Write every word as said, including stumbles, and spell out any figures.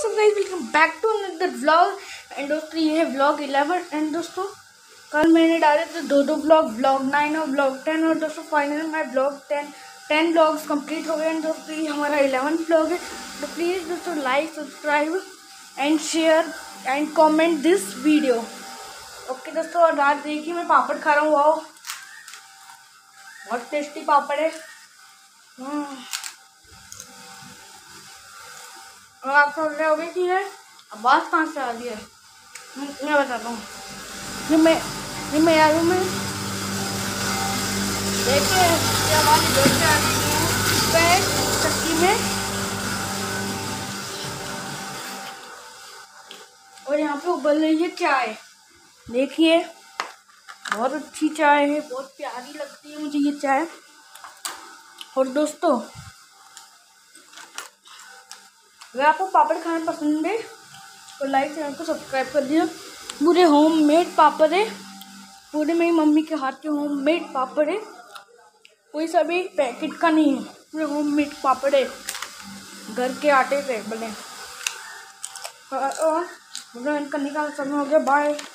What's up guys, welcome back to another vlog. And दोस्तों ये है व्लॉग इलेवन। एंड दोस्तों कल मैंने डाले थे दो दो व्लॉग, व्लॉग नाइन और व्लॉग टेन। और दोस्तों फाइनली मैं vlog ten ten vlogs complete हो गए। एंड दोस्तों ये हमारा इलेवन व्लॉग है। तो प्लीज़ दोस्तों like, subscribe and share and comment this video. Okay दोस्तों, और रात देखिए मैं पापड़ खा रहा हूँ। वाओ, बहुत टेस्टी पापड़ है। और आप सोच रहे होगे कि है आवाज़ कहाँ से आ रही है। मैं बताता हूँ। ये मैं ये मैं आ रूम में देखिए ये हमारी घर से आ रही है चक्की में। और यहाँ पे उबल रही है चाय। देखिए बहुत अच्छी चाय है, बहुत प्यारी लगती है मुझे ये चाय। और दोस्तों अगर आपको पापड़ खाना पसंद है तो लाइक चैनल को सब्सक्राइब कर दीजिए। पूरे होम मेड पापड़ है, पूरे मेरी मम्मी के हाथ के होम मेड पापड़ है, कोई सा भी पैकेट का नहीं है। पूरे होम मेड पापड़ है, घर के आटे से बने। और इनका निकाल समय हो गया। बाय।